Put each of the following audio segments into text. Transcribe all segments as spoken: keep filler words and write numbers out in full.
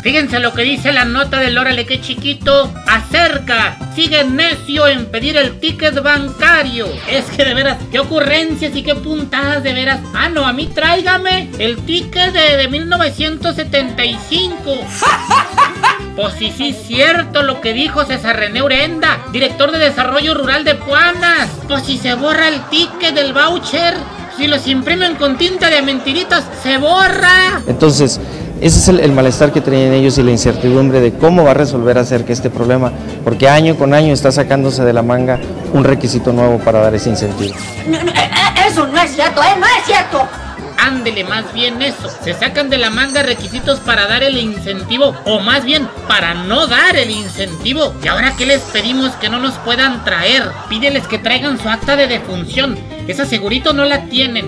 Fíjense lo que dice la nota del Órale que chiquito. Acerca, sigue necio en pedir el ticket bancario. Es que de veras, qué ocurrencias y qué puntadas de veras. Ah, no, a mí tráigame el ticket de, de mil novecientos setenta y cinco. Pues sí, sí, cierto lo que dijo César René Urenda, director de Desarrollo Rural de Puanas. Pues si se borra el ticket del voucher, si los imprimen con tinta de mentiritas, se borra. Entonces, ese es el, el malestar que traen ellos y la incertidumbre de cómo va a resolver acerca este problema, porque año con año está sacándose de la manga un requisito nuevo para dar ese incentivo. No, no, eso no es cierto, ¿eh? No es cierto. Ándele, más bien eso. Se sacan de la manga requisitos para dar el incentivo, o más bien, para no dar el incentivo. ¿Y ahora qué les pedimos que no nos puedan traer? Pídeles que traigan su acta de defunción. Esa segurito no la tienen.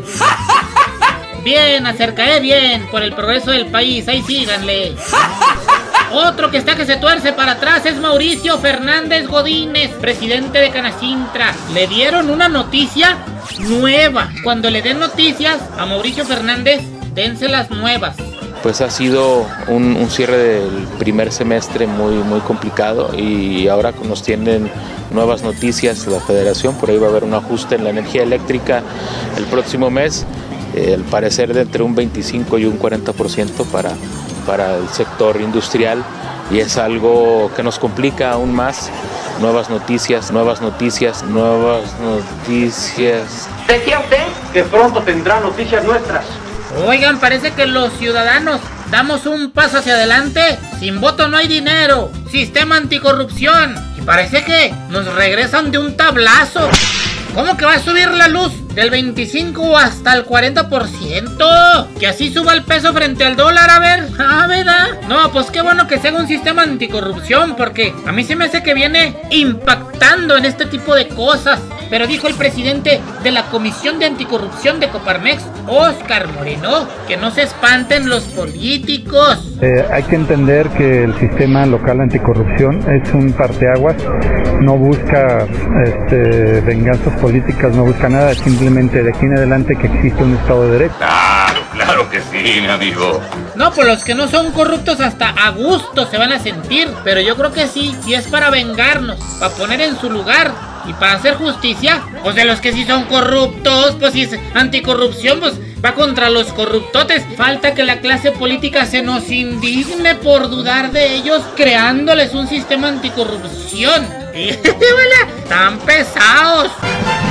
Bien, acercaré bien, por el progreso del país, ahí síganle. Otro que está que se tuerce para atrás es Mauricio Fernández Godínez, presidente de Canacintra. Le dieron una noticia nueva. Cuando le den noticias a Mauricio Fernández, dense las nuevas. Pues ha sido un, un cierre del primer semestre muy, muy complicado y ahora nos tienen nuevas noticias la Federación. Por ahí va a haber un ajuste en la energía eléctrica el próximo mes, eh, al parecer de entre un veinticinco y un cuarenta por ciento para, para el sector industrial, y es algo que nos complica aún más. Nuevas noticias, nuevas noticias, nuevas noticias. ¿Decía usted que pronto tendrá noticias nuestras? Oigan, parece que los ciudadanos damos un paso hacia adelante. Sin voto no hay dinero. Sistema anticorrupción. Y parece que nos regresan de un tablazo. ¿Cómo que va a subir la luz del veinticinco hasta el cuarenta por ciento? Que así suba el peso frente al dólar, a ver. Ah, ¿verdad? No, pues qué bueno que se haga un sistema anticorrupción, porque a mí se me hace que viene impactando en este tipo de cosas. Pero dijo el presidente de la Comisión de Anticorrupción de Coparmex, Óscar Moreno, que no se espanten los políticos. Eh, hay que entender que el sistema local anticorrupción es un parteaguas, no busca este, venganzas políticas, no busca nada, simplemente de aquí en adelante que existe un Estado de Derecho. Claro, claro que sí, mi amigo. No, pues los que no son corruptos hasta a gusto se van a sentir, pero yo creo que sí, y es para vengarnos, para poner en su lugar y para hacer justicia. Pues de los que sí son corruptos, pues si es anticorrupción, pues va contra los corruptotes. Falta que la clase política se nos indigne por dudar de ellos, creándoles un sistema anticorrupción. Están pesados.